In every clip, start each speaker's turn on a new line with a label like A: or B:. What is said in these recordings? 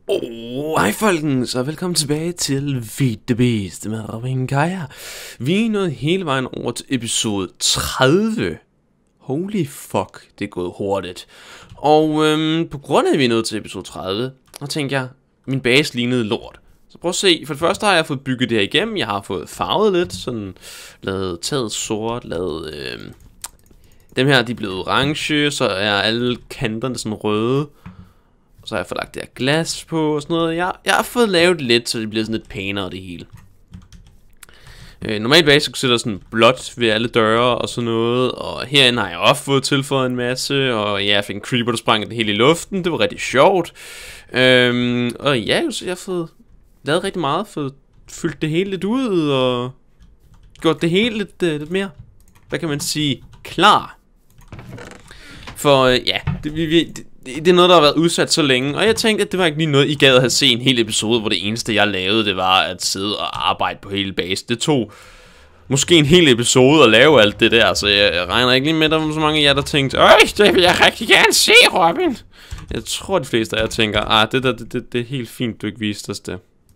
A: Hej folkens, og velkommen tilbage til Feed the Beast med Robin Kaja. Vi er nået hele vejen over til episode 30. Holy fuck, det er gået hurtigt. Og på grund af at vi er nået til episode 30, så tænkte jeg, min base lignede lort. Så prøv at se, for det første har jeg fået bygget det her igennem. Jeg har fået farvet lidt, sådan lavet taget sort, lavet dem her, de er blevet orange, så er alle kanterne sådan røde. Så har jeg fået lagt det her glas på og sådan noget. Jeg har fået lavet lidt, så det bliver sådan lidt pænere det hele. Normalt basisk så er der sådan blåt ved alle døre og sådan noget. Og herinde har jeg også fået tilføjet en masse. Og ja, jeg fik en creeper, der sprang det hele i luften. Det var rigtig sjovt. Og ja, så jeg har fået lavet rigtig meget. Fået fyldt det hele lidt ud og gjort det hele lidt mere, hvad kan man sige, klar. For ja, det er noget, der har været udsat så længe. Og jeg tænkte, at det var ikke lige noget, I gad at have set en hel episode, hvor det eneste, jeg lavede, det var at sidde og arbejde på hele base. Det tog måske en hel episode at lave alt det der, så jeg regner ikke lige med, at der var så mange af jer, der tænkte, det vil jeg rigtig gerne se, Robin. Jeg tror, de fleste af jer tænker, det er helt fint, du ikke viste os det.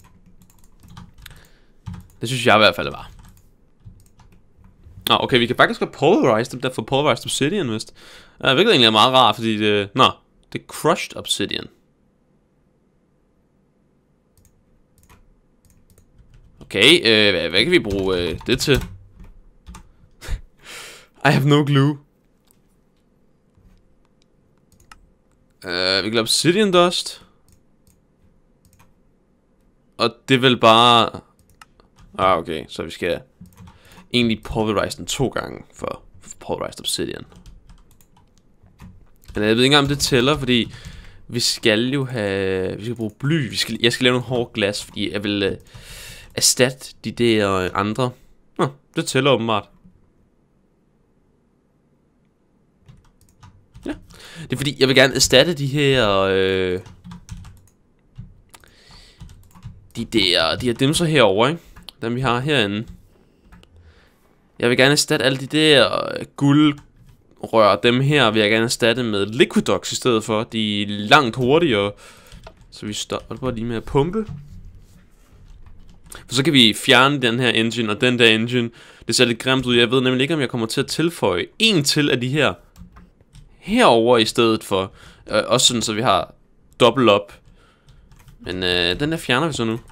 A: Det synes jeg i hvert fald, det var. Nå, okay, vi kan faktisk godt pulverize dem, der får pulverized obsidian, vist. Hvilket egentlig er meget rart, fordi det... Nå, det er crushed obsidian. Okay, hvad kan vi bruge det til? I have no clue. Vi kan lave obsidian dust. Og det er vel bare... okay, så vi skal egentlig pulverize den 2 gange for pulverized obsidian. Men jeg ved ikke engang om det tæller, fordi vi skal jo have... Vi skal bruge bly. Jeg skal lave nogle hårde glas, fordi jeg vil erstatte de der andre. Nå, det tæller åbenbart. Ja. Det er fordi, jeg vil gerne erstatte de her... de her dimser herovre, ikke? Dem vi har herinde. Jeg vil gerne erstatte alle de der guldrør. Dem her vil jeg gerne erstatte med Liquidox i stedet for. De er langt hurtigere. Så vi stopper bare lige med at pumpe. For så kan vi fjerne den her engine og den der engine. Det ser lidt grimt ud. Jeg ved nemlig ikke, om jeg kommer til at tilføje en til af de her herover i stedet for. Også sådan, så vi har dobbelt op. Men den der fjerner vi så nu.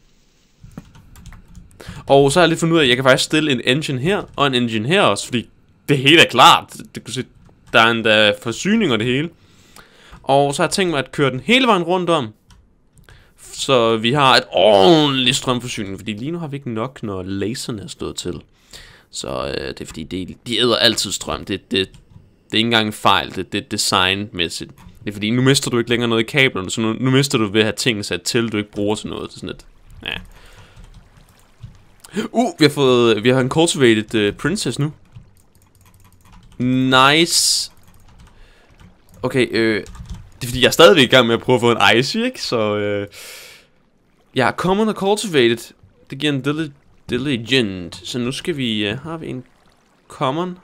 A: Og så har jeg lige fundet ud af, at jeg kan faktisk stille en engine her og en engine her også, fordi det hele er klart. Det kan se, der er endda forsyning og det hele. Og så har jeg tænkt mig at køre den hele vejen rundt om, så vi har et ordentligt strømforsyning, fordi lige nu har vi ikke nok, når laserne er stået til. Så det er fordi, de æder altid strøm. Det er ikke engang en fejl, det er designmæssigt. Det er fordi, nu mister du ikke længere noget i kablerne, så nu mister du ved at have tingene sat til, du ikke bruger til noget. Det er sådan lidt, ja. Vi har en cultivated princess nu. Nice. Okay, det er fordi jeg er stadigvæk i gang med at prøve at få en ice, ikke? Så ja, common og cultivated. Det giver en diligent. Så nu skal vi, har vi en common.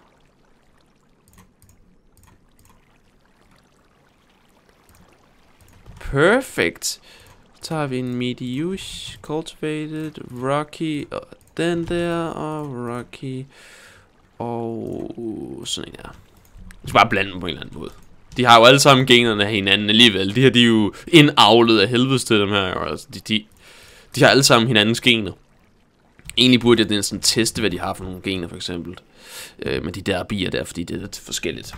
A: Perfect. Så har vi en medius, cultivated, rocky, og den der, og rocky, og sådan en her. Vi skal bare blande dem på en eller anden måde. De har jo alle sammen generne af hinanden alligevel. De her, de er jo indavlet af helvedes til dem her. Altså, de har alle sammen hinandens gener. Egentlig burde jeg sådan teste, hvad de har for nogle gener, for eksempel. Men de der bier der, fordi det er lidt forskelligt.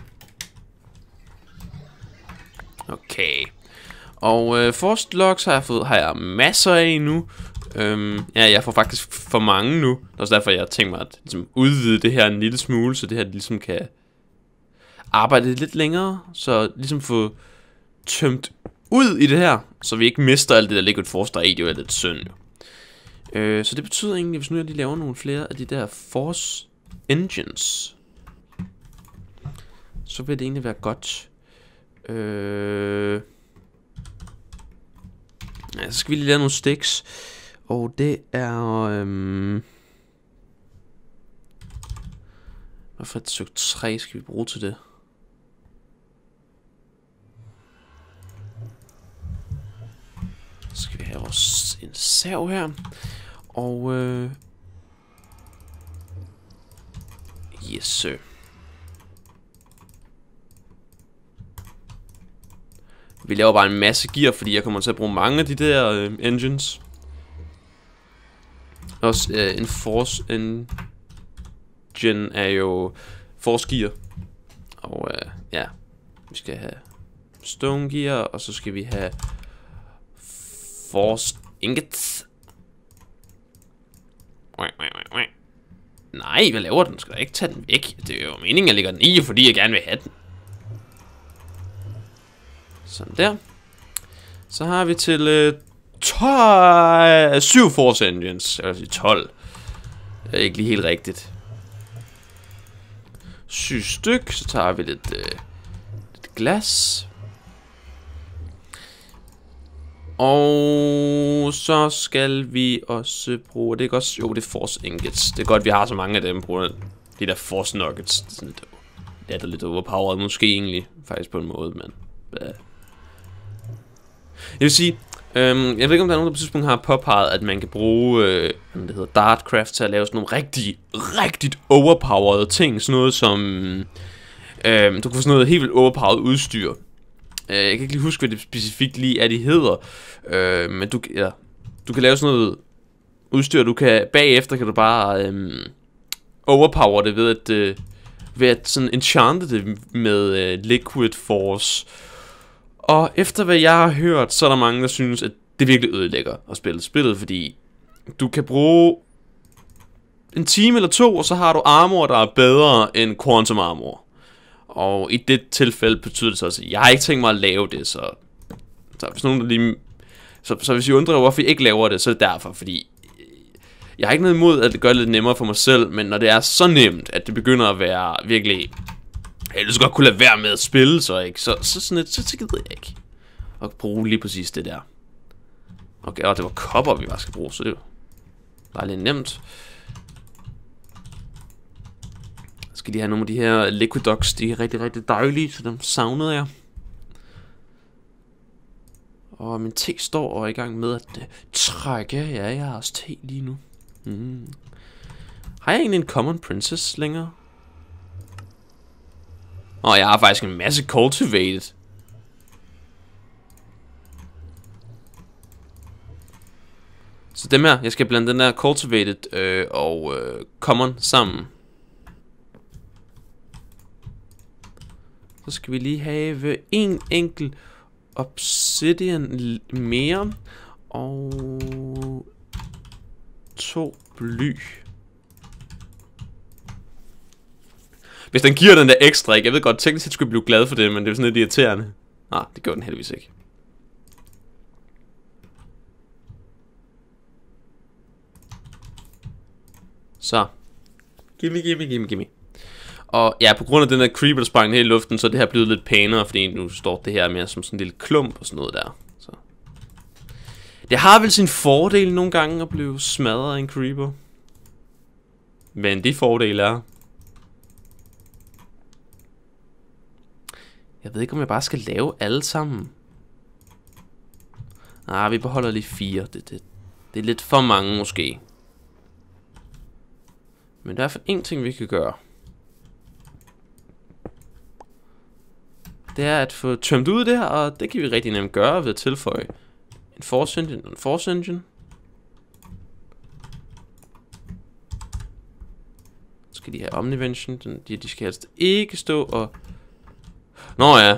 A: Okay. Og force logs har jeg masser af nu. Ja, jeg får faktisk for mange nu. Det er også derfor, jeg har tænkt mig at ligesom, udvide det her en lille smule, så det her ligesom kan arbejde lidt længere. Så ligesom få tømt ud i det her, så vi ikke mister alt det der liquid force, der er i. Det er jo lidt synd. Så det betyder egentlig, hvis nu jeg lige laver nogle flere af de der force engines, så vil det egentlig være godt. Ja, så skal vi lige lave nogle sticks. Og det er hvad for et stykke træ skal vi bruge til det? Så skal vi have vores en sav her. Og yes sir. Vi laver bare en masse gear, fordi jeg kommer til at bruge mange af de der engines. Også en force engine er jo force gear. Og ja, vi skal have stone gear, og så skal vi have force ingots. Nej, hvad laver den? Skal jeg ikke tage den væk? Det er jo meningen, jeg lægger den i, fordi jeg gerne vil have den. Sådan der. Så har vi til 7 force engines. Jeg vil sige 12. Det er ikke lige helt rigtigt. 7 styk. Så tager vi lidt glas. Og så skal vi også bruge... Det er godt... Jo, det er force ingots. Det er godt, vi har så mange af dem. Bruger de der force nuggets. Det er sådan lidt overpowered måske egentlig. Faktisk på en måde, men... Jeg vil sige... jeg ved ikke, om der er nogen, der på tidspunkt har påpeget, at man kan bruge... det hedder Dartcraft til at lave sådan nogle rigtig overpowered ting. Sådan noget som... du kan få sådan noget helt vildt overpowered udstyr. Jeg kan ikke lige huske, hvad det specifikt lige er, de hedder. Men du kan lave sådan noget udstyr, du kan bagefter kan du bare overpower det ved at sådan enchante det med liquid force. Og efter hvad jeg har hørt, så er der mange, der synes, at det virkelig ødelægger at spille spillet, fordi du kan bruge en time eller 2, og så har du armor, der er bedre end quantum armor. Og i det tilfælde betyder det så også, at jeg har ikke tænkt mig at lave det, så hvis nogen der lige... Så hvis I undrer, hvorfor jeg ikke laver det, så er det derfor, fordi jeg har ikke noget imod, at det gør det lidt nemmere for mig selv, men når det er så nemt, at det begynder at være virkelig... Jeg vil så godt kunne lade være med at spille, så ikke? Så gider jeg ikke at bruge lige præcis det der. Okay, og det var kopper, vi bare skal bruge, så det var lidt nemt. Skal de have nogle af de her Liquidox, de er rigtig dejlige, så dem savnede jeg. Og min te står og er i gang med at trække. Ja, jeg har også te lige nu. Har jeg egentlig en Common Princess længere? Jeg har faktisk en masse Cultivated. Så dem her, jeg skal blande den der Cultivated og Common sammen. Så skal vi lige have en enkelt obsidian mere og 2 bly. Hvis den giver den der ekstra, ikke? Jeg ved godt, teknisk set skulle jeg blive glad for det, men det er sådan lidt irriterende. Nej, det gør den heldigvis ikke. Så. Gimme. Og ja, på grund af den der creeper, der sprang ned i luften, så er det her blevet lidt pænere, fordi nu står det her mere som sådan en lille klump og sådan noget der. Så. Det har vel sin fordel nogle gange at blive smadret af en creeper. Men de fordele er... Jeg ved ikke, om jeg bare skal lave alle sammen. Vi beholder lige 4. Det er lidt for mange måske. Men der er en ting, vi kan gøre. Det er at få tømt ud det her, og det kan vi rigtig nemt gøre ved at tilføje en force engine og en force engine. Så skal de have omnivention, de skal helst ikke stå og... Nå ja.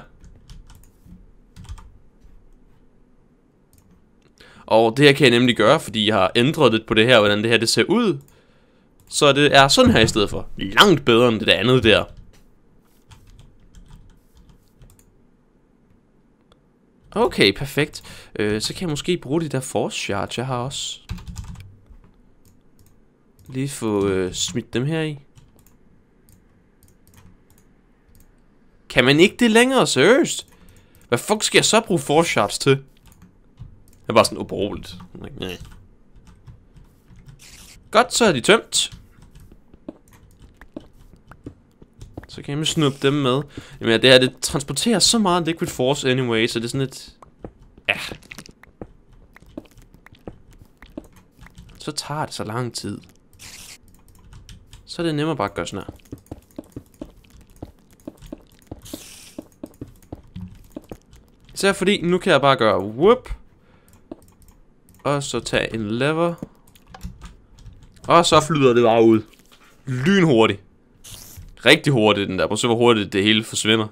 A: Og det her kan jeg nemlig gøre, fordi jeg har ændret lidt på det her, hvordan det her det ser ud. Så det er sådan her i stedet for. Langt bedre end det der andet der. Okay, perfekt. Så kan jeg måske bruge de der force shards, jeg har også. Lige få smidt dem her i. Kan man ikke det længere, seriøst? Hvad fuck skal jeg så bruge force shards til? Det er bare sådan ubrugeligt. Nej. Godt, så er de tømt. Så kan jeg snuppe dem med. Jamen det her, det transporterer så meget liquid force anyway, så det er sådan et... Ja. så tager det så lang tid. Så er det nemmere bare at gøre sådan her. Især fordi, nu kan jeg bare gøre whoop. Og så tage en lever. Og så flyder det bare ud. Lynhurtigt. Rigtig hurtigt den der. Prøv at se hvor hurtigt det hele forsvinder.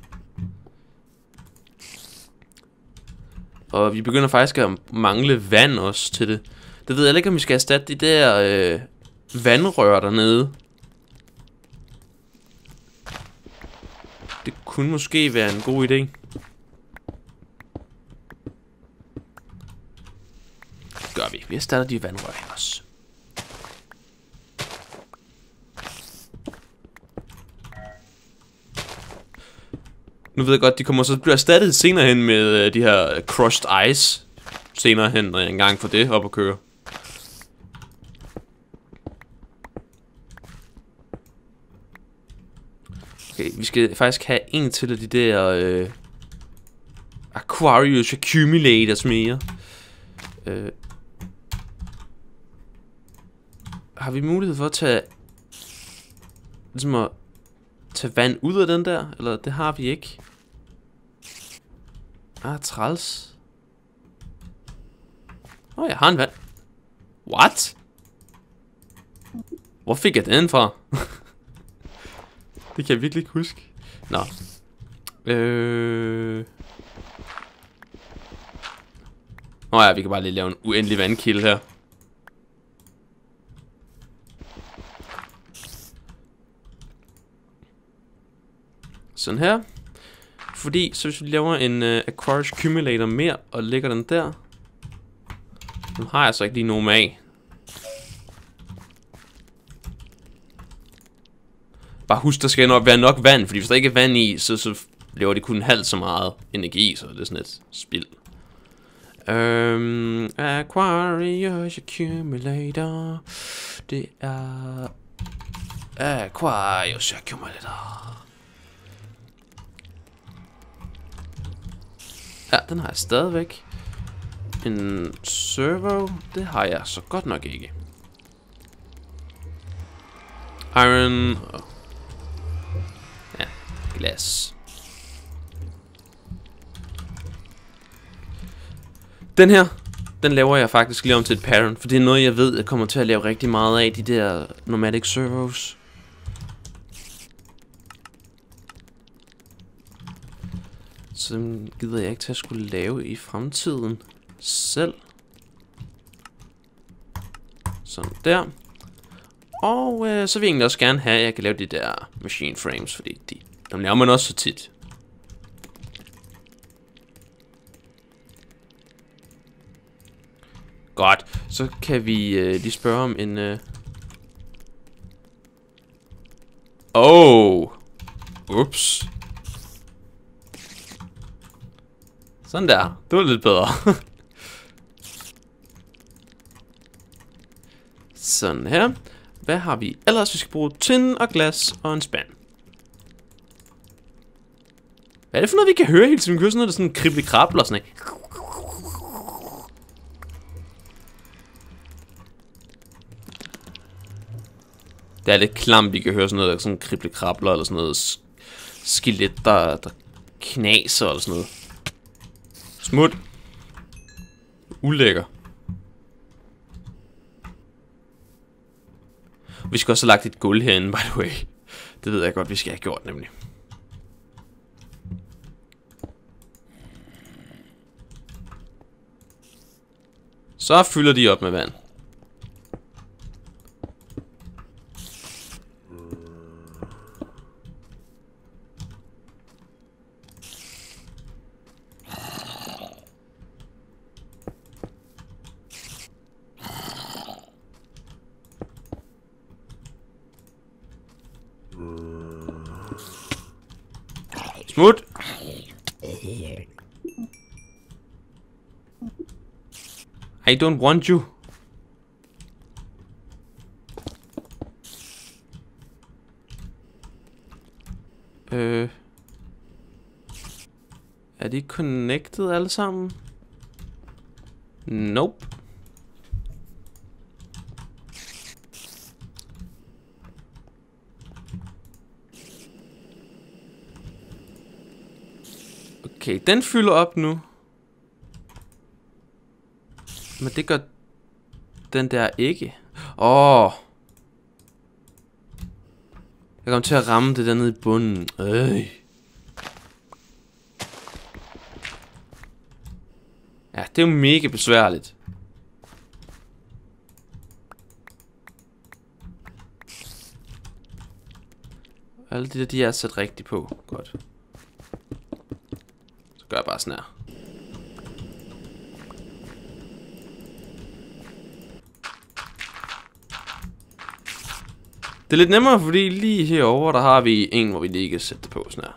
A: Og vi begynder faktisk at mangle vand også til det. Det ved jeg ikke om vi skal erstatte de der vandrør dernede. Det kunne måske være en god idé. Gør vi. Vi erstatter de vandrør her også. Nu ved jeg godt, de kommer så bliver erstattet senere hen med de her crushed ice. Senere hen, når jeg engang får det op at køre. Okay, vi skal faktisk have en til af de der Aquarius Accumulators mere. Har vi mulighed for at tage ligesom at tage vand ud af den der? Eller det har vi ikke. Træls. Jeg har en vand. What? Hvor fik jeg den fra? Det kan jeg virkelig ikke huske. Nå. Ja, vi kan bare lige lave en uendelig vandkilde her. Sådan her. Fordi, så hvis vi laver en Aquarius Accumulator mere, og lægger den der. Nu har jeg så ikke lige nogen af. Bare husk, der skal nok være nok vand, fordi hvis der ikke er vand i, så laver det kun halvt så meget energi, så det er sådan et spild. Aquarius Accumulator. Det er Aquarius Accumulator. Ja, den har jeg stadigvæk. En servo, det har jeg så godt nok ikke. Iron. Ja, glas. Den her, den laver jeg faktisk lige om til et pattern, for det er noget jeg ved, jeg kommer til at lave rigtig meget af, de der nomadic servos. Så gider jeg ikke til at skulle lave i fremtiden selv. Sådan der. Og så vil jeg egentlig også gerne have, at jeg kan lave de der machine frames, fordi dem laver man også så tit. Godt, så kan vi lige spørge om en... Ups. Sådan der, det var lidt bedre. Sådan her. Hvad har vi ellers? Vi skal bruge tin og glas og en spand. Hvad er det for noget, vi kan høre hele tiden? Vi kan høre sådan noget, der sådan kribli-krabler og sådan noget. Det er lidt klamt, vi kan høre sådan noget, der sådan kribli-krabler eller sådan noget skelet, der knaser eller sådan noget. Smut. Ulækker. Vi skal også have lagt et gulv herinde, by the way. Det ved jeg godt, vi skal have gjort, nemlig. Så fylder de op med vand. Smut. I don't want you. Er de connected alle sammen? Nope. Okay, den fylder op nu. Men det gør den der ikke. Åh. Jeg kommer til at ramme det der nede i bunden. Ja, det er jo mega besværligt. Alle de der, de er sat rigtigt på. Godt. Så gør jeg bare sådan her. Det er lidt nemmere, fordi lige herovre, der har vi en, hvor vi lige kan sætte det på sådan her.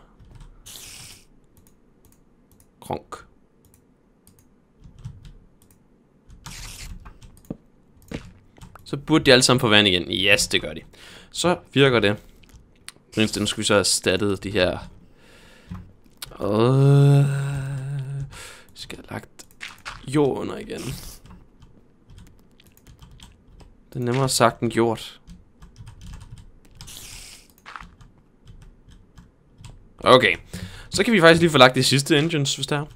A: Kronk. Så burde de alle sammen få vand igen. Yes, det gør de. Så virker det. Nu skal vi så have erstattet de her. Skal have lagt jord under igen. Det er nemmere sagt end gjort. Okay. Så kan vi faktisk lige få lagt de sidste engines, hvis der er.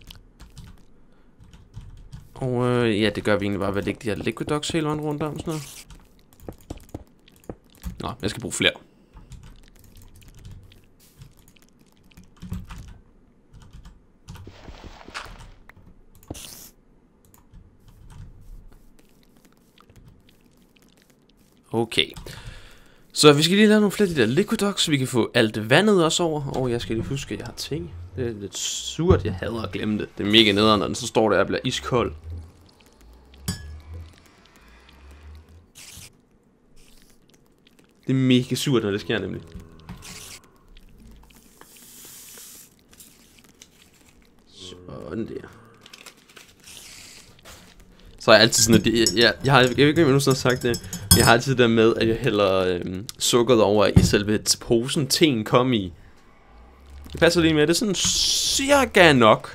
A: Og ja, det gør vi egentlig bare ved at lægge de her liquid ducts hele vejen rundt om sådan noget. Nå, jeg skal bruge flere. Okay. Så vi skal lige lave nogle flere af de der liquid ducts, så vi kan få alt vandet også over. Og jeg skal lige huske, at jeg har ting. Det er lidt surt, jeg hader at glemme det. Det er mega nederen, når den så står der og bliver iskold. Det er mega surt, når det sker nemlig. Sådan der. Så er jeg altid sådan, at jeg ved ikke, om jeg nogensinde har sagt det. Jeg har altid det der med, at jeg hælder sukkeret over i selve posen, teen kom i. Det passer lige med, det er sådan cirka nok.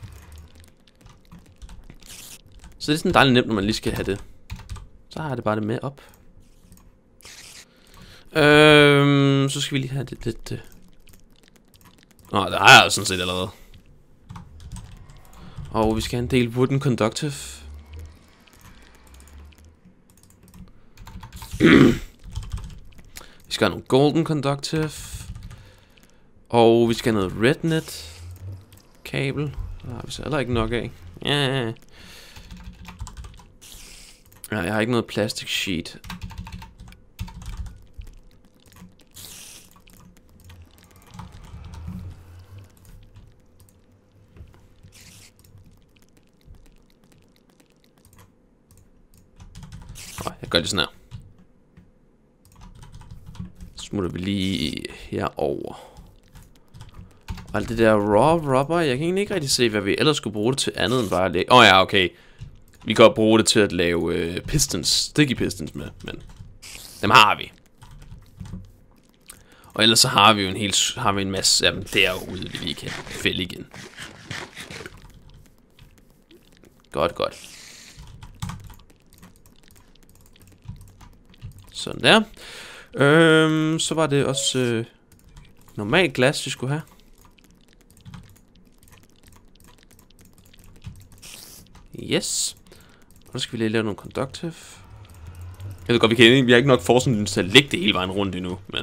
A: Så det er sådan dejligt nemt, når man lige skal have det. Så har jeg det bare det med op. Så skal vi lige have det lidt... Nå, der er jeg sådan set allerede. Og vi skal have en del wooden conductive. Vi skal have nogle golden conductive. Og vi skal have noget rednet kabel. Der har vi så heller ikke nok af. Ja, jeg har ikke noget plastic sheet. Jeg gør det sådan her. Så smutter vi lige herover. Og alt det der raw rubber, jeg kan egentlig ikke rigtig se, hvad vi ellers skulle bruge det til andet end bare at lægge. Ja, okay. Vi kan godt bruge det til at lave pistons, sticky pistons med, men dem har vi. Og ellers så har vi jo en masse af dem derude, vi lige kan fælde igen. Godt. Sådan der. Så var det også normalt glas, vi skulle have. Yes. Og så skal vi lige lave nogle conductive. Jeg ved godt, vi har ikke nok forskning til at lægge det hele vejen rundt endnu, men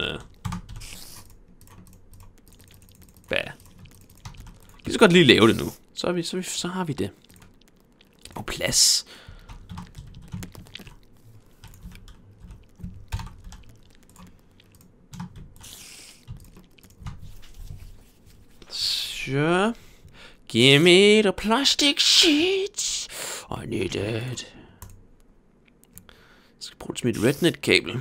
A: hvad? Vi kan så godt lige lave det nu. Så har vi det. På plads. Sure. Give me the plastic sheets. I need it. Jeg skal bruge mit rednet kabel.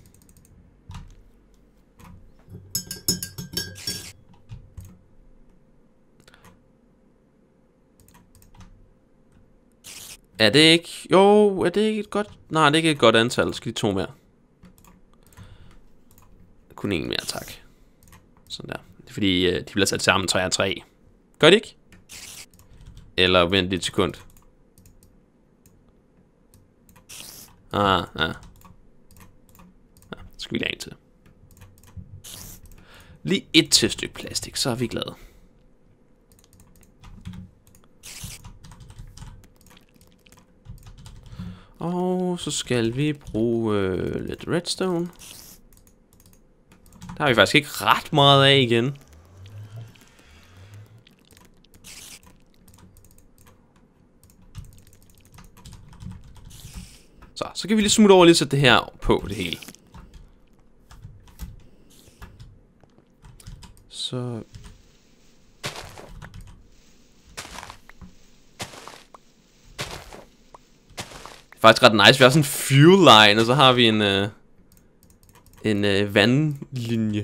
A: Er det ikke? Jo, er det ikke et godt? Nej, det er ikke et godt antal. Skal de 2 mere? Kun 1 mere, tak. Sådan der. Det er fordi, de bliver sat sammen 3 og 3. Gør det ikke? Eller vent lidt sekund. Ja. Så skal vi lade en til. Lige et til stykke plastik, så er vi glade. Og så skal vi bruge lidt redstone. Der har vi faktisk ikke ret meget af igen. Så kan vi lige smutte over lige sætte det her på det hele. Så faktisk ret nice. Vi har sådan en fuel line, og så har vi en vandlinje.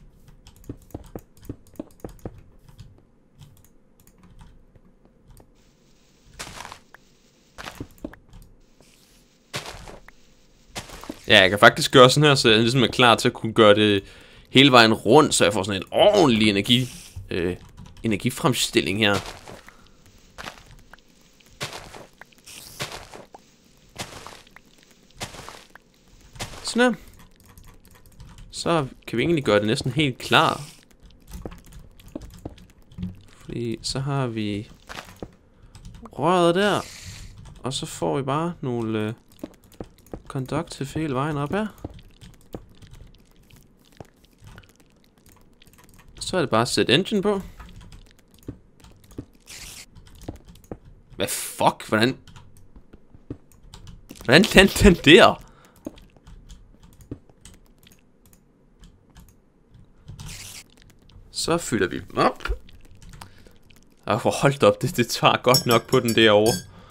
A: Ja, jeg kan faktisk gøre sådan her, så jeg ligesom er klar til at kunne gøre det hele vejen rundt, så jeg får sådan en ordentlig energifremstilling her. Sådan her. Så kan vi egentlig gøre det næsten helt klar. Fordi så har vi røret der, og så får vi bare nogle conductive hele vejen op her. Så er det bare at sætte engine på. Hvad fuck? Hvordan landte den der? Så fylder vi dem op. Og hold op, det tager godt nok på den derovre.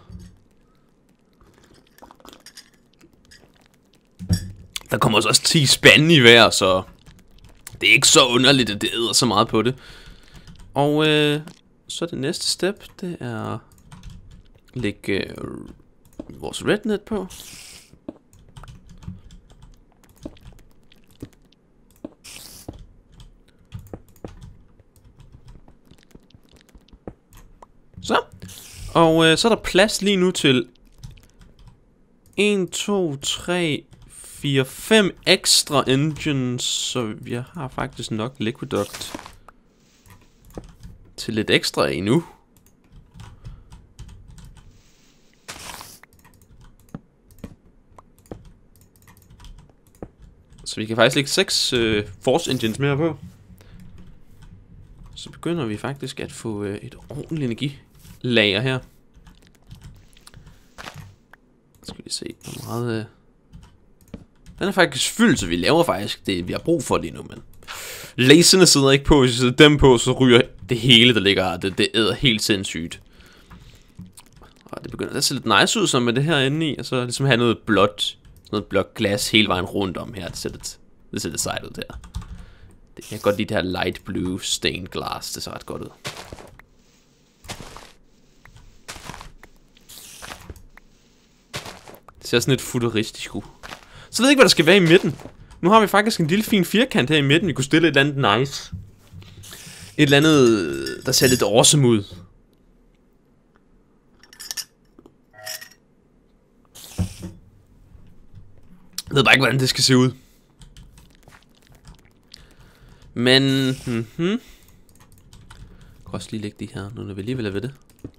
A: Der kommer også 10 spande i hver, så det er ikke så underligt, at det æder så meget på det. Og så det næste step, det er at lægge vores rednet på. Så. Og så er der plads lige nu til 1, 2, 3, 4, 5 ekstra engines, så vi har faktisk nok liquiduct til lidt ekstra endnu. Så vi kan faktisk lægge 6 force engines mere på. Så begynder vi faktisk at få et ordentligt energilager her. Så skal vi se, hvor meget... Den er faktisk fyldt, så vi laver faktisk det, vi har brug for lige nu, men... Laserne sidder ikke på, hvis vi sætter dem på, så ryger det hele, der ligger her. Det æder helt sindssygt. Og det begynder at se lidt nice ud, som med det her inde i, og så ligesom have noget blåt glas hele vejen rundt om her. Det ser lidt sejt ud der. Jeg kan godt lide det her light blue stained glass, det ser ret godt ud. Det ser sådan lidt futuristisk ud. Så ved jeg ikke, hvad der skal være i midten. Nu har vi faktisk en lille fin firkant her i midten. Vi kunne stille et eller andet nice. Et eller andet, der ser lidt awesome ud. Jeg ved bare ikke, hvordan det skal se ud. Men... Jeg kan også lige lægge de her, nu når vi alligevel er ved det.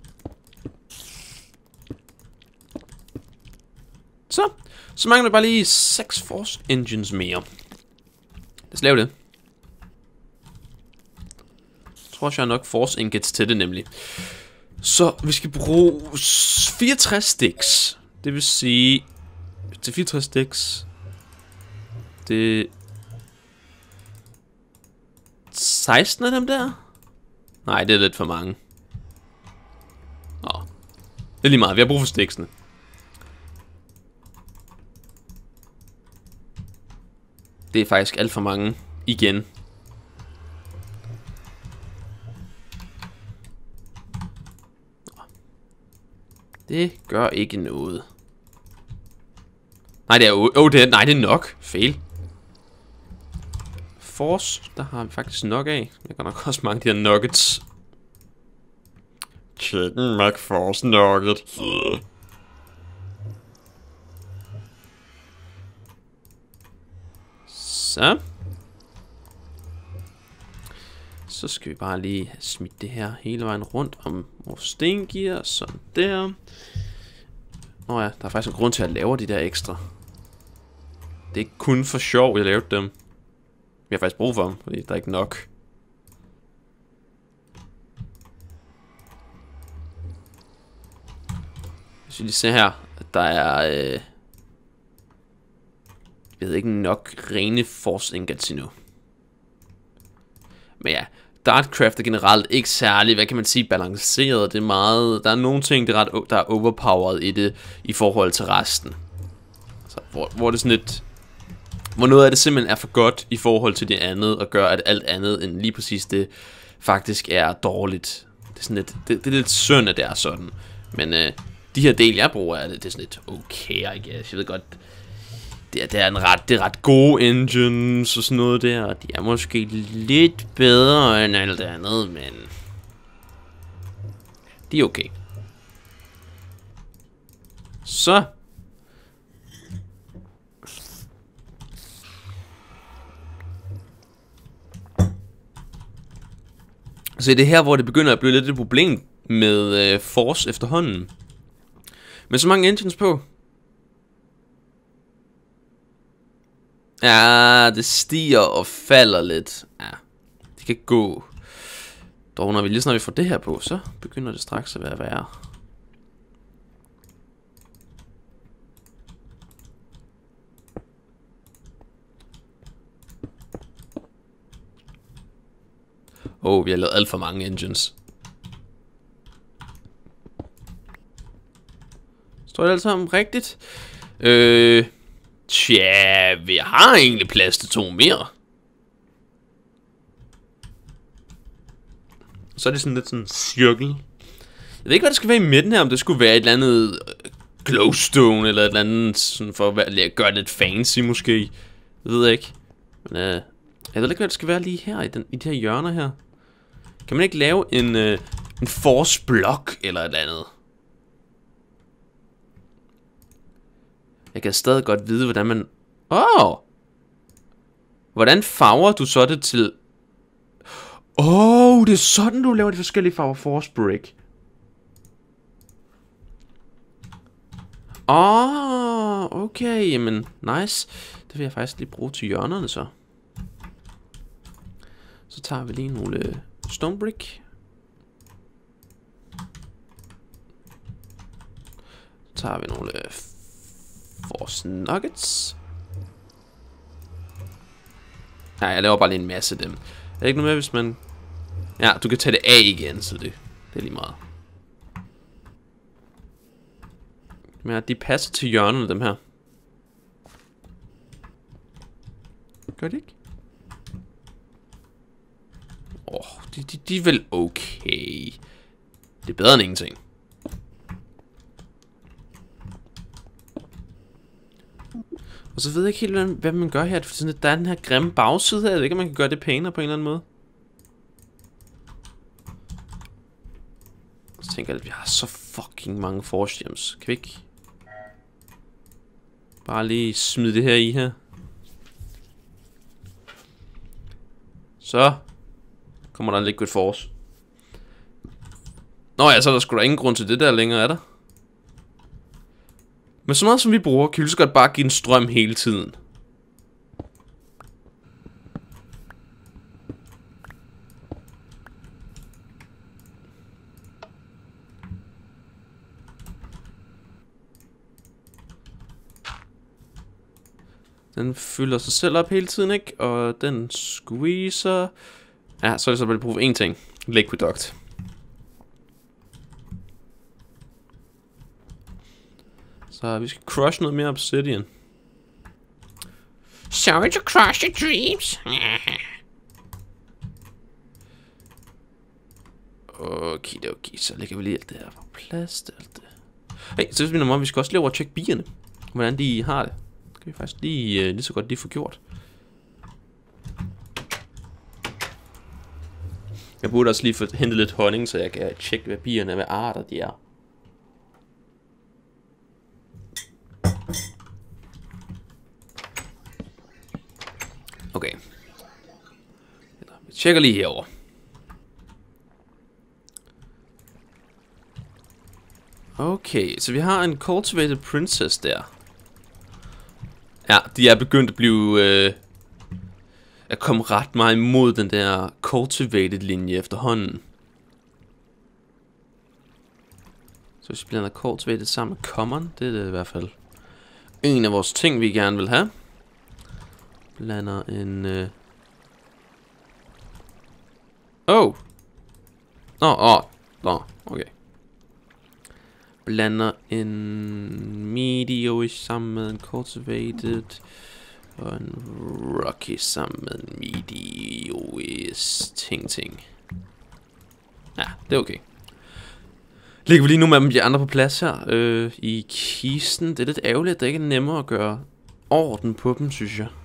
A: Så mangler vi bare lige 6 force engines mere. Lad os lave det. Jeg tror også, jeg har nok force ingots til det nemlig. Så vi skal bruge 64 sticks. Det vil sige... Til 64 sticks... Det... 16 af dem der? Nej, det er lidt for mange. Åh. Det er lige meget, vi har brug for sticksene. Det er faktisk alt for mange igen. Det gør ikke noget. Nej, det er nej, det er nok. Fail. Force, der har vi faktisk nok af. Jeg kan nok også mange af de her nuggets. Chicken McForce nugget. Så skal vi bare lige have smidt det her hele vejen rundt om vores stengear. Sådan der. Nå ja, der er faktisk en grund til at lave de der ekstra. Det er ikke kun for sjov, jeg lavede dem. Vi har faktisk brug for dem, fordi der er ikke nok. Hvis vi lige ser her, at der er... jeg ved ikke nok rene force ingots endnu. Men ja, Dartcraft er generelt ikke særlig, hvad kan man sige, balanceret. Det er meget... Der er nogle ting, der er overpowered i det, i forhold til resten. Så, hvor det sådan lidt... Hvor noget af det simpelthen er for godt i forhold til det andet, og gør, at alt andet end lige præcis det, faktisk er dårligt. Det er sådan lidt... Det er lidt synd, at det er sådan. Men de her del, jeg bruger, det er sådan lidt okay, I guess. Jeg ved godt... Det er ret gode engines og sådan noget der. De er måske lidt bedre end alt andet, men de er okay. Så det er her, hvor det begynder at blive lidt et problem med Force efterhånden. Med så mange engines på. Ja, det stiger og falder lidt. Ja, det kan gå. Dog, når vi får det her på, så begynder det straks at være værre. Vi har lavet alt for mange engines. Står det alt sammen rigtigt? Tja, vi har egentlig plads til 2 mere. Så er det sådan lidt sådan en cirkel. Jeg ved ikke, hvad det skal være i midten her. Om det skulle være et eller andet glowstone, eller et eller andet sådan for at gøre det lidt fancy måske. Jeg ved ikke. Men jeg ved ikke, hvad det skal være lige her i de her hjørner her. Kan man ikke lave en force block eller et eller andet? Jeg kan stadig godt vide, hvordan man... Hvordan farver du så det til... det er sådan, du laver de forskellige farver force brick. Okay, jamen, nice. Det vil jeg faktisk lige bruge til hjørnerne så. Så tager vi lige nogle stone brick. Så tager vi nogle force nuggets. Nej, jeg laver bare lige en masse af dem. Er det ikke noget med, hvis man... Ja, du kan tage det af igen, så det er lige meget. Men de passer til hjørnerne, dem her. Gør det ikke? De er vel okay. Det er bedre end ingenting. Og så ved jeg ikke helt, hvad man gør her. For der er den her grimme bagside her. Jeg ved ikke, om man kan gøre det pænere på en eller anden måde. Så tænker jeg, at vi har så fucking mange force gems. Kan vi ikke bare lige smide det her i her? Så kommer der en liquid force. Nå ja, så er der sgu da ingen grund til det der længere, er der? Men så meget som vi bruger, kan vi så godt bare give en strøm hele tiden. Den fylder sig selv op hele tiden, ikke? Og den squeezer. Ja, så er det så bare brug for én ting. Liquiduct. Så vi skal crush noget mere obsidian. Sorry to crush your dreams. Okay, så lægger vi lige alt det her på plads. Hey, så hvis vi når vi skal også lige over og tjekke bierne. Hvordan de har det. Det kan vi faktisk lige så godt lige få gjort. Jeg burde også lige få hentet lidt honning, så jeg kan tjekke, hvad bierne, hvad arter de er. Okay. Vi tjekker lige herover. Okay, så vi har en cultivated princess der. Ja, de er begyndt at blive... at komme ret meget imod den der cultivated linje efterhånden. Så hvis vi blander cultivated sammen med common, det er det i hvert fald en af vores ting, vi gerne vil have. Blander en... okay. Blander en medio-ish sammen med en cultivated, og en rocky sammen med en medio-ish ting. Ja, det er okay. Lægger vi lige nogle af de andre på plads her i kisten. Det er lidt ærgerligt, at det ikke er nemmere at gøre orden på dem, synes jeg.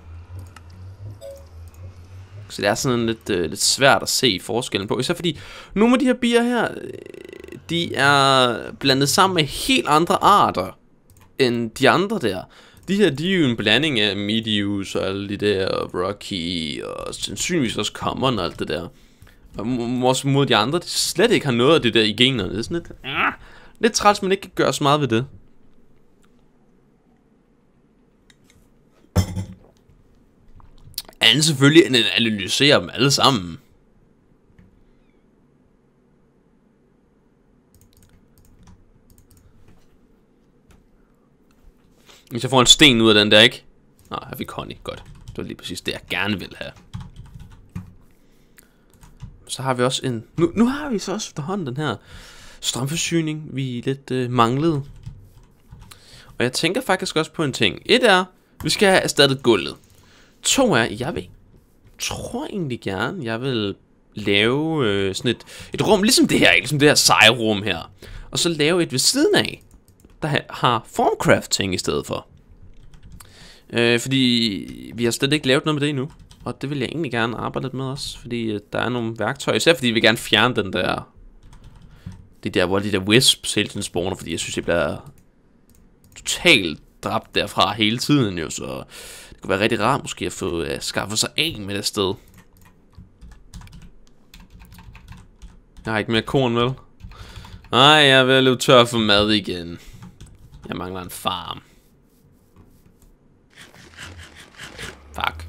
A: Så det er sådan lidt svært at se forskellen på. Især fordi nogle af de her bier her, de er blandet sammen med helt andre arter end de andre der. De her, de er jo en blanding af medius og alle de der rocky og sandsynligvis også common og alt det der. Og mod de andre, de slet ikke har noget af det der i generne. Det er sådan lidt træls, men ikke kan gøre så meget ved det. Andet selvfølgelig end at analysere dem alle sammen. Hvis jeg får en sten ud af den der, ikke? Nå, her fik honey. Godt. Det var lige præcis det, jeg gerne vil have. Så har vi også en... Nu har vi så også efterhånden den her strømforsyning, vi lidt manglede. Og jeg tænker faktisk også på en ting. Et er, vi skal have erstattet gulvet. 2 er, jeg tror egentlig gerne, jeg vil lave sådan et rum, ligesom det her, ikke? Ligesom det her seje rum her. Og så lave et ved siden af, der har formcraft-ting i stedet for. Fordi vi har slet ikke lavet noget med det endnu. Og det vil jeg egentlig gerne arbejde lidt med også. Fordi der er nogle værktøjer. Især fordi vi vil gerne fjerne den der... hvor de der wisps hele tiden spawner. Fordi jeg synes, jeg bliver totalt dræbt derfra hele tiden jo. Så det kunne være rigtig rart måske at få skaffet sig af med det sted. Jeg har ikke mere korn, vel? Nej, jeg er ved at løbe tør for mad igen. Jeg mangler en farm. Fuck.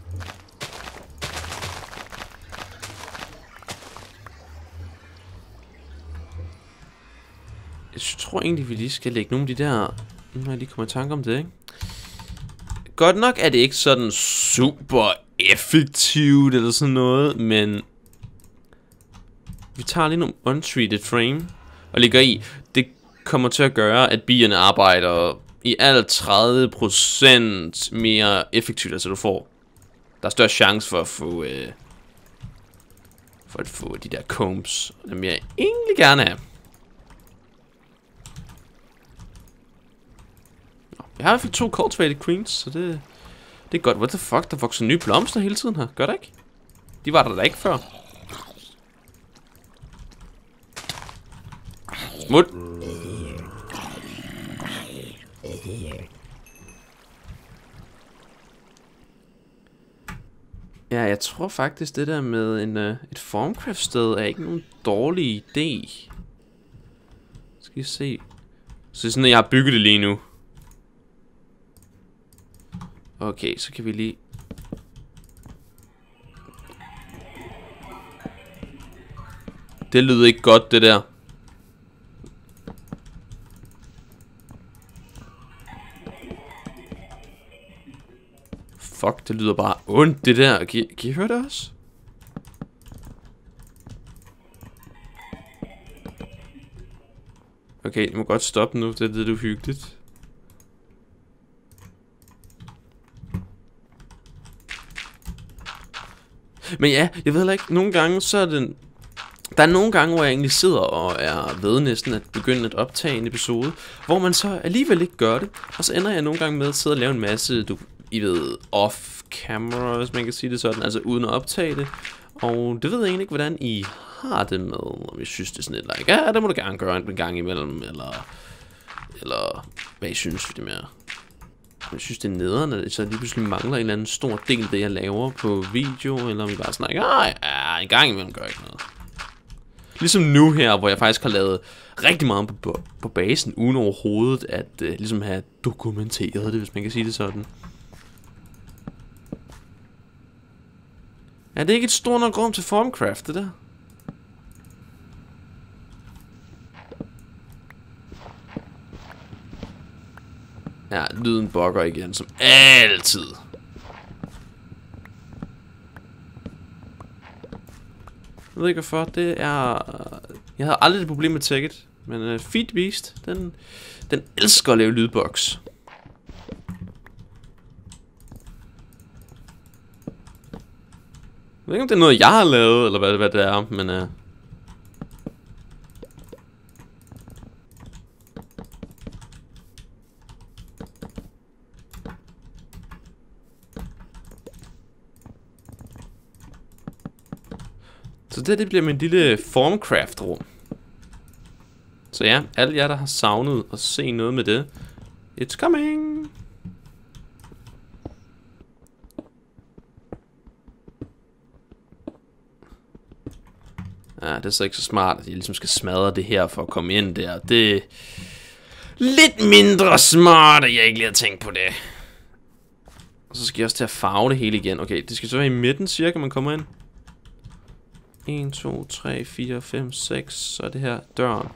A: Jeg tror egentlig, vi lige skal lægge nogle af de der... Nu har jeg lige kommet i tanke om det, ikke? Godt nok er det ikke sådan super effektivt eller sådan noget, men... Vi tager lige nogle untreated frame og lægger i. Det kommer til at gøre, at bierne arbejder i alt 30% mere effektivt, altså du får. Der er større chance for at få de der combs, dem jeg egentlig gerne have. Jeg har i hvert fald 2 cultivated queens, så det er godt. What the fuck, der vokser nye blomster hele tiden her, gør det ikke? De var der da ikke før. Smut. Ja, jeg tror faktisk det der med et formcraft sted er ikke nogen dårlig idé. Skal vi se. Så det er sådan at jeg har bygget det lige nu. Okay, så kan vi lige... Det lyder ikke godt, det der. Fuck, det lyder bare ondt, det der. Kan I høre det også? Okay, I må godt stoppe nu, det er lidt uhyggeligt. Men ja, jeg ved heller ikke, nogle gange så er det... Der er nogle gange, hvor jeg egentlig sidder og er ved næsten at begynde at optage en episode, hvor man så alligevel ikke gør det, og så ender jeg nogle gange med at sidde og lave en masse, I ved, off-camera, hvis man kan sige det sådan, altså uden at optage det, og det ved jeg egentlig ikke, hvordan I har det med, om I synes det er sådan lidt like, ja, det må du gerne gøre en gang imellem, eller hvad I synes, det mere. Jeg synes det er nederen, at så lige pludselig mangler en eller anden stor del af det jeg laver på video, eller om vi bare sådan like, ja, en gang imellem gør ikke noget. Ligesom nu her, hvor jeg faktisk har lavet rigtig meget på basen, uden overhovedet at ligesom have dokumenteret det, hvis man kan sige det sådan. Er det ikke et stort nok rum til Formcraft, det der? Ja, lyden bugger igen, som altid. Jeg ved ikke hvorfor, det er... Jeg havde aldrig et problem med Tekkit, men Feed Beast, den elsker at lave lydboks. Jeg ved ikke om det er noget jeg har lavet, eller hvad det er, men så det bliver min lille Formcraft-rum. Så ja, alle jer der har savnet at se noget med det, it's coming! Ja, det er så ikke så smart, at jeg ligesom skal smadre det her for at komme ind der. Det er lidt mindre smart, at jeg ikke lige har tænkt på det. Og så skal jeg også til at farve det hele igen. Okay, det skal så være i midten cirka, man kommer ind. 1, 2, 3, 4, 5, 6. Så er det her døren.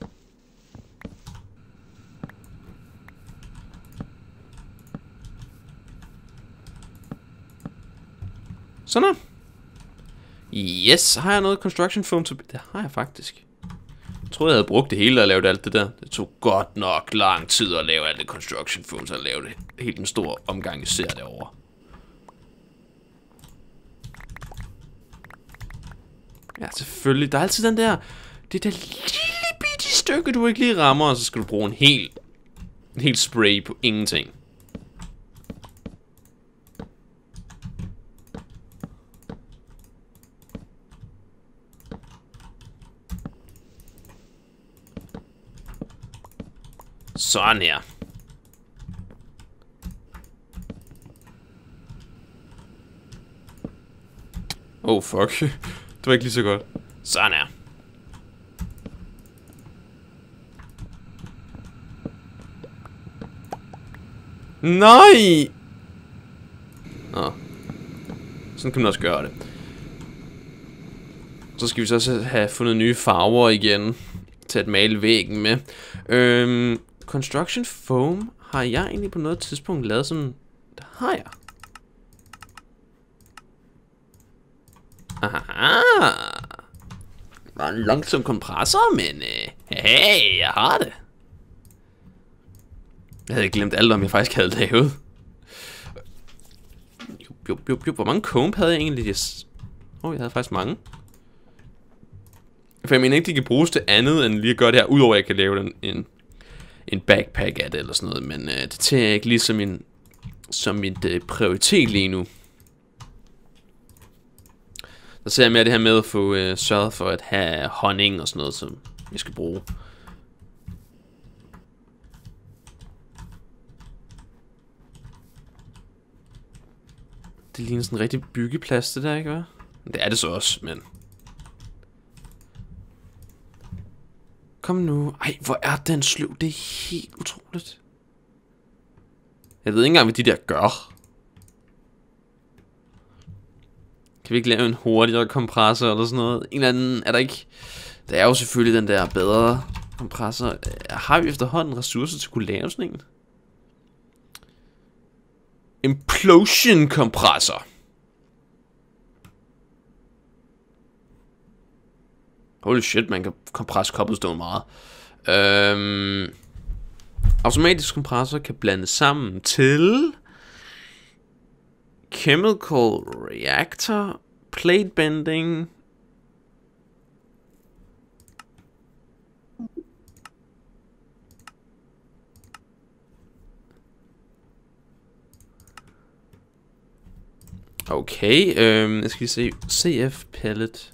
A: Sådan her. Yes, har jeg noget construction foam til... Det har jeg faktisk. Jeg troede, jeg havde brugt det hele at lave alt det der. Det tog godt nok lang tid at lave alt det construction foam, så at lave det helt en stor omgang især derovre. Ja, selvfølgelig. Der er altid den der... Det der lille bitte stykke, du ikke lige rammer, og så skal du bruge en helt spray på ingenting. Sådan her. Oh fuck. Det var ikke lige så godt. Sådan her. Nej! Nå. Sådan kan man også gøre det. Så skal vi så også have fundet nye farver igen til at male væggen med. Construction foam har jeg egentlig på noget tidspunkt lavet sådan... Det har jeg. Aha. Det var en langsom kompressor, men... hey, jeg har det. Jeg havde glemt alt om, jeg faktisk havde lavet. Hvor mange comb havde jeg egentlig? Jeg havde faktisk mange. For jeg mener ikke, de kan bruges til andet, end lige at gøre det her, udover at jeg kan lave en backpack af det, eller sådan noget. Men det tager jeg ikke lige som mit prioritet lige nu. Så ser jeg mere det her med at få sørget for at have honning og sådan noget, som jeg skal bruge. Det ligner sådan en rigtig byggeplads, det der, ikke hva'? Det er det så også, men... Kom nu. Ej, hvor er den sløv. Det er helt utroligt. Jeg ved ikke engang, hvad de der gør. Kan vi ikke lave en hurtigere kompressor eller sådan noget? En eller anden, er der ikke... Der er jo selvfølgelig den der bedre kompressor. Har vi efterhånden ressourcer til at kunne lave sådan en? Implosion kompressor. Holy shit, man kan kompresse cobblestone meget. Automatisk kompressor kan blande sammen til chemical reactor, plate bending. Okay, jeg skal lige se. CF pellet.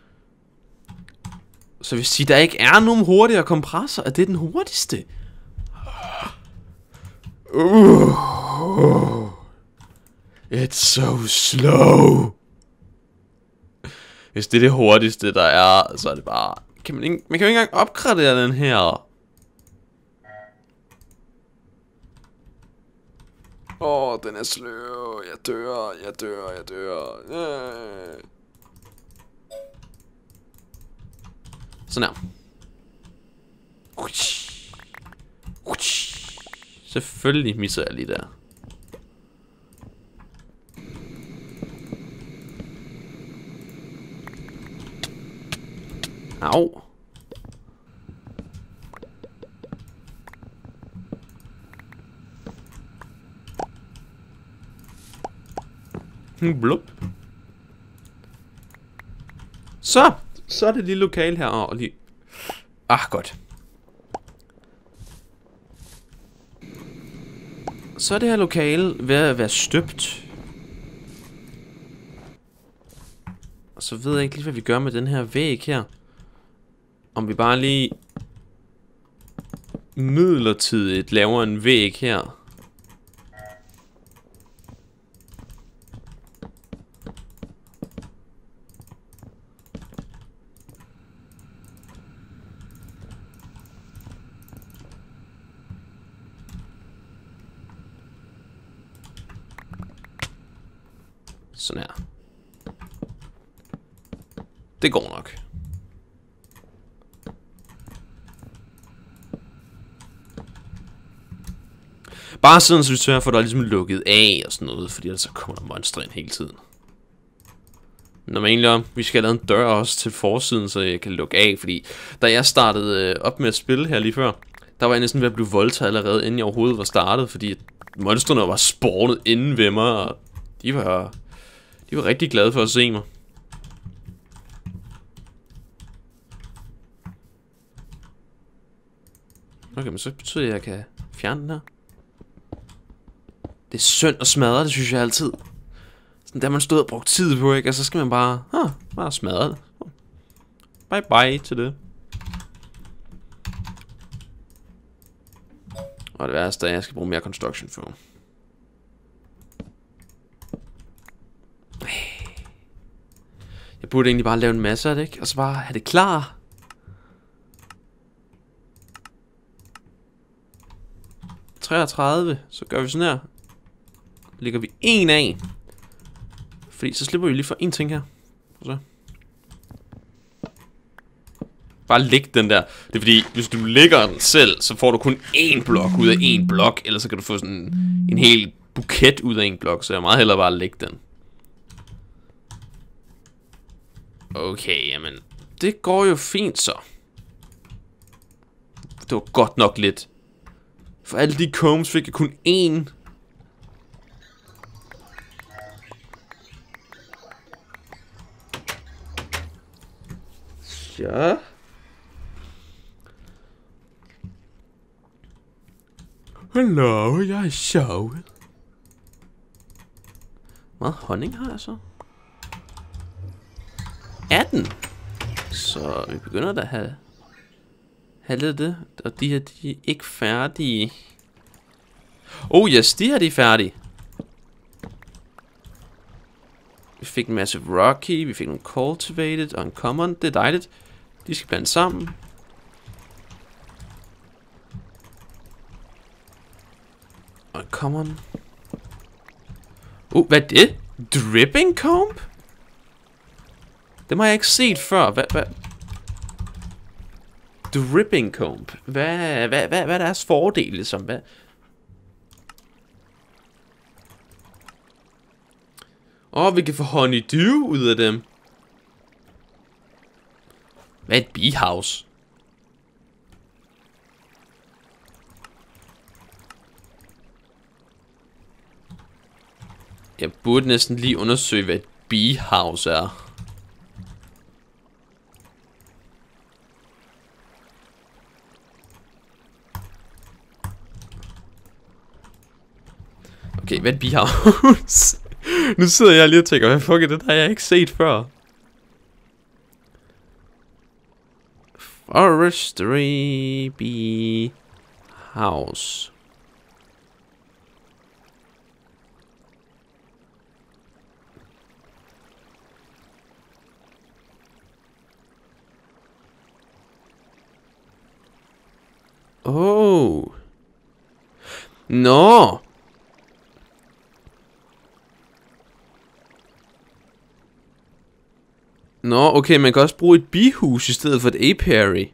A: Så hvis der ikke er nogen hurtigere kompressor, er det den hurtigste? It's so slow. Hvis det er det hurtigste, der er, så er det bare... man kan jo ikke engang opgradere den her. Den er sløv. Jeg dør. Sådan her. Selvfølgelig misser jeg lige der. Au. Blup. Så er det lille lokale her og lige. Godt. Så er det her lokale ved at være støbt. Og så ved jeg ikke lige, hvad vi gør med den her væg her. Om vi bare lige midlertidigt laver en væg her. Sådan her. Det går nok. Bare sådan, så vi sørger for, at der er ligesom lukket af og sådan noget, fordi ellers så kommer der monstre ind hele tiden. Når man egentlig om, vi skal have lavet en dør også til forsiden, så jeg kan lukke af, fordi da jeg startede op med at spille her lige før, der var jeg næsten ved at blive voldtaget allerede, inden jeg overhovedet var startet, fordi monstrene var spawnet inden ved mig, og de var rigtig glade for at se mig. Okay, men så betyder det, at jeg kan fjerne den her. Det er synd at smadre det, synes jeg altid. Sådan der man stod og brugt tid på, ikke? Og så skal man bare smadre det. Bye bye til det. Og det værste er, at jeg skal bruge mere construction foam. Jeg burde egentlig bare lave en masse af det, ikke? Og så bare have det klar. Så gør vi sådan her. Lægger vi en af. Fordi så slipper vi lige for en ting her. Så. Bare læg den der. Det er fordi, hvis du lægger den selv, så får du kun én blok ud af én blok. Eller så kan du få sådan en hel buket ud af en blok. Så jeg meget hellere bare lægge den. Okay, jamen. Det går jo fint så. Det var godt nok lidt. For alle de combs fik jeg kun én. Ja. Hallo, jeg er sjov. Hvor meget honning har jeg så? 18. Så vi begynder da at have lidt det. Og de her, de er ikke færdige. Oh yes, de her, de er færdige. Vi fik en masse Rocky, vi fik nogle Cultivated og en Common. Det er dejligt. De skal blande sammen. Og en Common. Hvad er det? Dripping Comb? Det har jeg ikke set før. Hvad? Dripping Comb. Hvad er deres fordel, ligesom? Hvad? Vi kan få honeydew ud af dem. Hvad er et beehouse? Jeg burde næsten lige undersøge, hvad et beehouse er. Okay, hvad er et beehouse? Nu sidder jeg lige og tænker, hvad fuck er det, der har jeg ikke set før. Forestry bee house. Nå! Nå, okay, man kan også bruge et bihus i stedet for et apiary.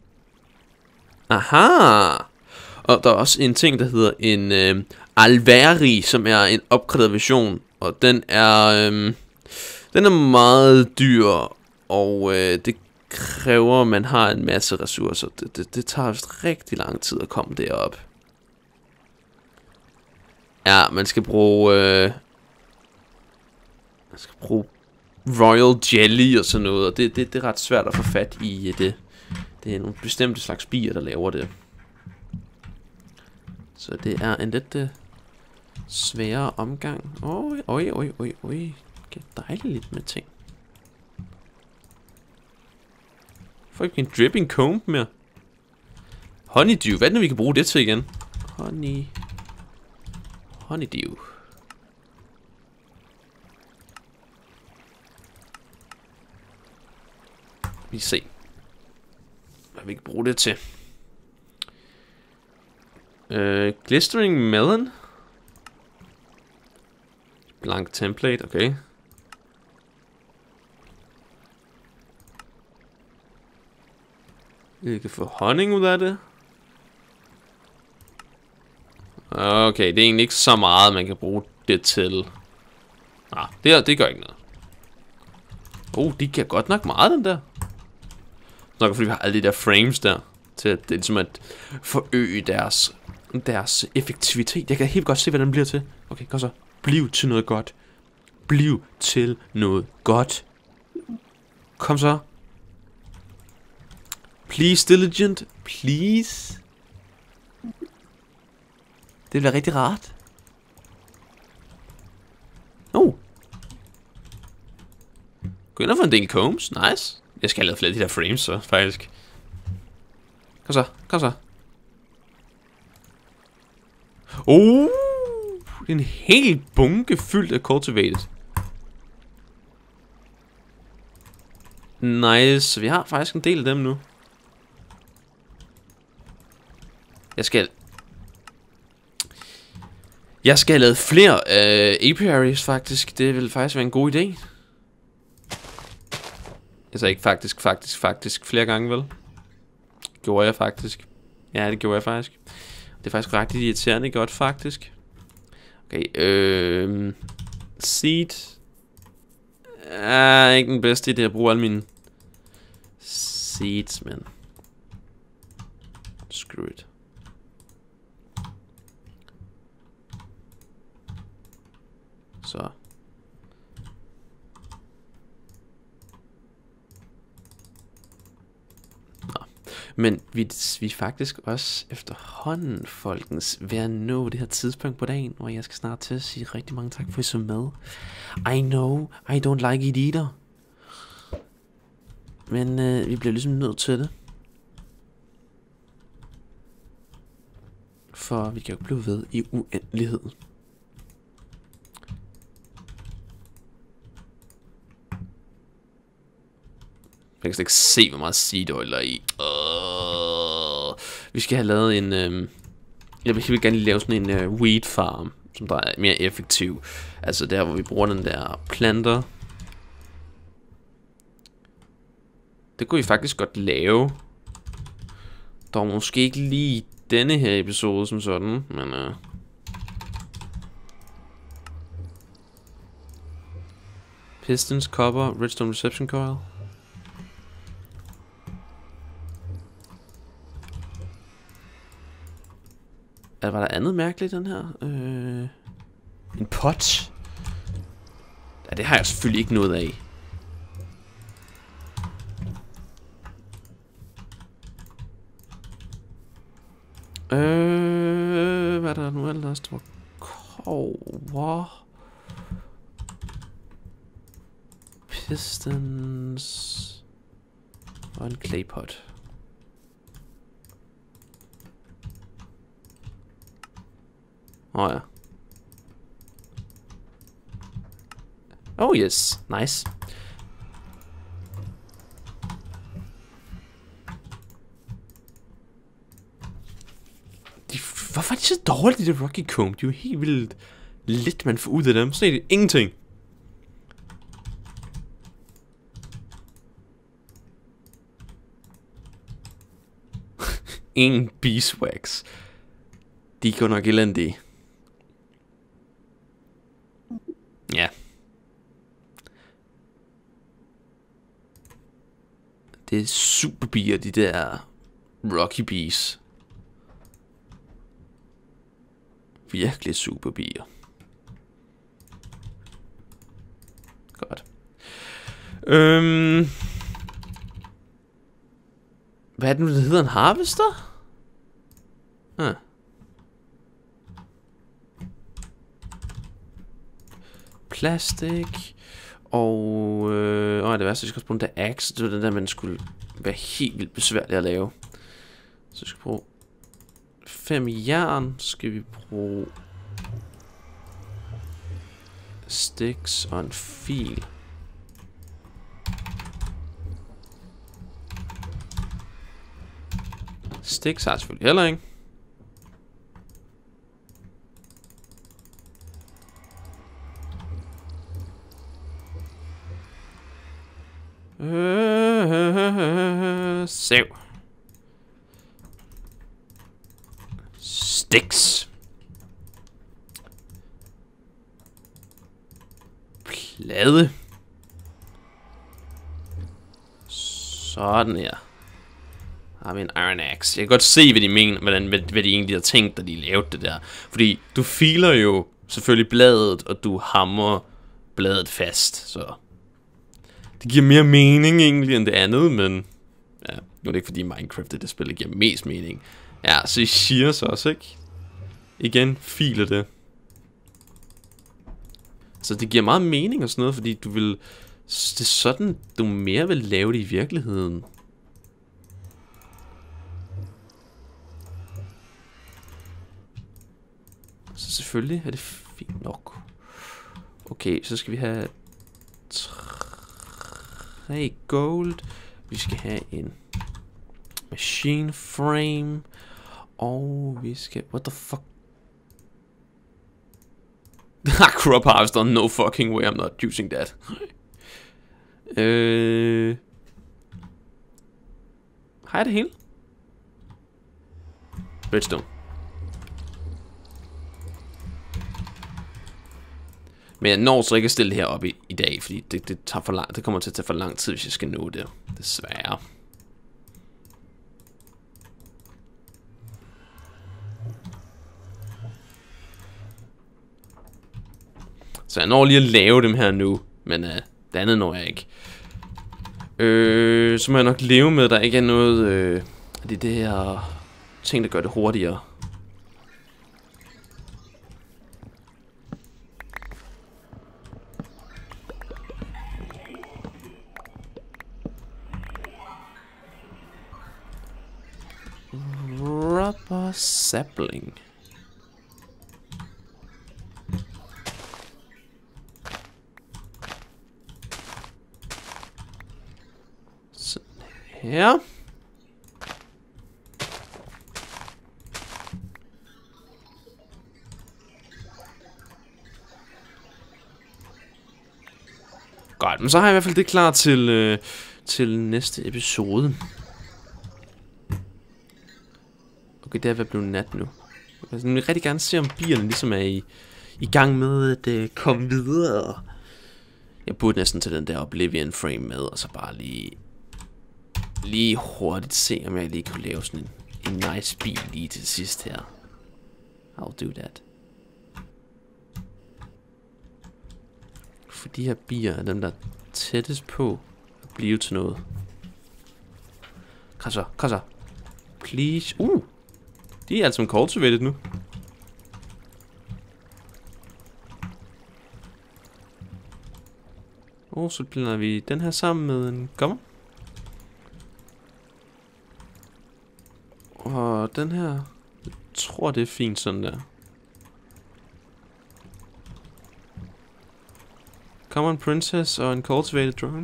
A: Aha! Og der er også en ting, der hedder en alveri, som er en opgraderet version. Og den er meget dyr, og det kræver, at man har en masse ressourcer. Det tager vist rigtig lang tid at komme derop. Ja, man skal bruge Royal Jelly og sådan noget, og det er ret svært at få fat i det. Det er nogle bestemte slags bier, der laver det. Så det er en lidt sværere omgang. Oj. Det er dejligt lidt med ting. Får ikke en dripping comb mere. Honeydew, hvad er det nu, vi kan bruge det til igen? Honeydew. Vi se, hvad vi kan bruge det til. Glistering melon. Blank template, okay. Vi kan få honning ud af det. Okay, det er egentlig ikke så meget, man kan bruge det til. Det gør ikke noget. De kan godt nok meget, den der. Nok fordi vi har alle de der frames der. Til at det er ligesom at forøge deres effektivitet. Jeg kan helt godt se, hvad den bliver til. Okay, kom så. Bliv til noget godt. Bliv til noget godt. Kom så. Please, diligent. Please. Det bliver rigtig rart. Gå ind og få en del combs. Nice. Jeg skal have lavet flere af de der frames så, faktisk. Kom så. En hel bunke fyldt af cultivated. Nice. Vi har faktisk en del af dem nu. Jeg skal have lavet flere apiaries, faktisk. Det vil faktisk være en god idé. Jeg sagde ikke faktisk flere gange, vel? Gjorde jeg faktisk. Ja, det gjorde jeg faktisk. Det er faktisk ret irriterende godt, faktisk. Okay, seed. Ikke den bedste idé at bruge alle mine seeds, men screw it. Så. Men vi faktisk også efterhånden, folkens, ved at nå det her tidspunkt på dagen, hvor jeg skal snart til at sige rigtig mange tak for, at I så med. I know, I don't like it either. Men vi bliver ligesom nødt til det. For vi kan jo blive ved i uendelighed. Jeg kan slet ikke se, hvor meget seed oil der er i. Vi skal have lavet en... jeg vil gerne lave sådan en wheat farm, som der er mere effektiv. Altså der, hvor vi bruger den der planter. Det kunne vi faktisk godt lave. Dog måske ikke lige denne her episode som sådan, men... Pistons, copper, redstone reception coil. Var der andet mærkeligt i den her? En pot? Ja, det har jeg selvfølgelig ikke noget af. Hvad er der nu ellers? Der var kover. Pistons. Og en claypot. Ja. Oh yes, nice. faktisk så dårligt, det Rocky Comb. Det er jo helt vildt lidt, man får ud af dem. Så er det ingenting. En beeswax. De går nok elendige. Ja. Det er superbier, de der Rocky Bees. Virkelig superbier. Godt. Hvad er det nu, det hedder? En harvester? Ah. Plastik. Og det værste, jeg skal bruge den der axe. Det var den der, man skulle være helt vildt besværlig at lave. Så jeg skal bruge 5 jern. Skal vi bruge sticks og en fil. Sticks har jeg selvfølgelig heller ikke. Sav. Sticks. Plade. Sådan her. Har vi en iron axe. Jeg kan godt se, hvad de mener, hvad de egentlig har tænkt, da de lavede det der. Fordi du filer jo selvfølgelig bladet, og du hammer bladet fast, så det giver mere mening egentlig end det andet, men ja, nu er det ikke fordi Minecraft det spil giver mest mening. Ja, så I siger så også, ikke? Igen, filer det. Så det giver meget mening og sådan noget, fordi du vil, det er sådan, du mere vil lave det i virkeligheden. Så selvfølgelig er det fint nok. Okay, så skal vi have 3 gold. Vi skal have en machine frame. Og vi skal... What the fuck? Crop harvester, no fucking way, I'm not using that. Har jeg det hele? Redstone. Men jeg når så ikke at stille det her op i dag, fordi det tager for lang, det kommer til at tage for lang tid, hvis jeg skal nå det. Desværre. Så jeg når lige at lave dem her nu, men det andet når jeg ikke. Så må jeg nok leve med, at der ikke er noget det her ting, der gør det hurtigere. Rubber sapling. Sådan her. Godt, men så har jeg i hvert fald det klar til næste episode. Okay, det er ved at blive nat nu. Jeg vil rigtig gerne se, om bierne ligesom er i gang med at komme videre. Jeg burde næsten til den der Oblivion frame med, og så bare lige hurtigt se, om jeg lige kunne lave sådan en nice bil lige til sidst her. I'll do that. For de her bier er dem, der er tættest på at blive til noget. Kom så. Please. De er altså cultivated nu. Så blander vi den her sammen med en gommer. Og den her, jeg tror det er fint sådan der. Common princess og en cultivated drone.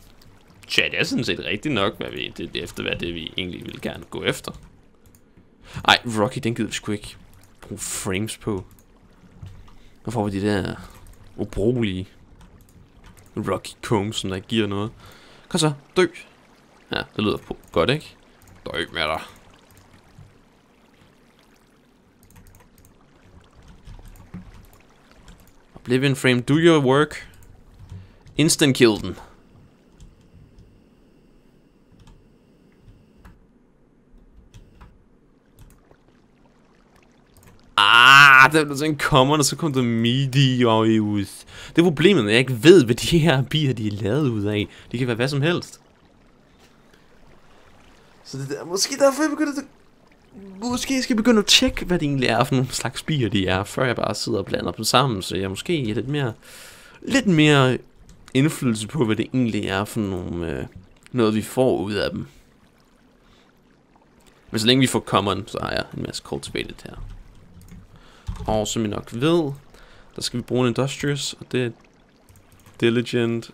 A: Tja, det er sådan set rigtigt nok, hvad det vi egentlig vil gerne gå efter. Ej, Rocky, den gider vi sgu ikke bruge frames på. Nu får vi de der ubrugelige Rocky Combs, som der ikke giver noget. Kom så, dø. Ja, det lyder på godt, ikke? Dø med dig. Oblivion frame, do your work. Instant kill den. Der er sådan en common, og så kom der meteor ud. Det er problemet, at jeg ikke ved, hvad de her bier, de er lavet ud af. De kan være hvad som helst. Så det er måske derfor, jeg begynder at... Måske skal jeg begynde at tjekke, hvad det egentlig er for nogle slags bier, de er, før jeg bare sidder og blander dem sammen. Så jeg måske er lidt mere indflydelse på, hvad det egentlig er for nogle, noget, vi får ud af dem. Men så længe vi får common, så har jeg en masse cultivated her. Og som I nok ved, der skal vi bruge en industrious, og det er diligent.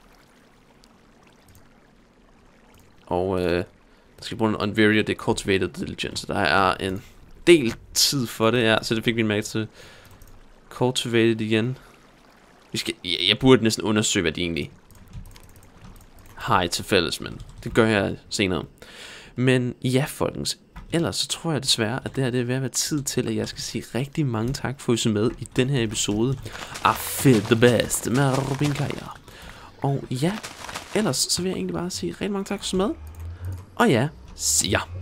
A: Og der skal vi bruge en unvaria, det er cultivated diligent, så der er en del tid for det, ja, så det fik vi en mærke til cultivated igen. Jeg burde næsten undersøge, hvad de egentlig har i til fælles, men det gør jeg senere. Men ja, folkens. Ellers så tror jeg desværre, at det her det er ved at være tid til, at jeg skal sige rigtig mange tak for at I så med i den her episode af Fedt the Best med Robin Kajer. Og ja, ellers så vil jeg egentlig bare sige rigtig mange tak for at I så med. Og ja, see ya.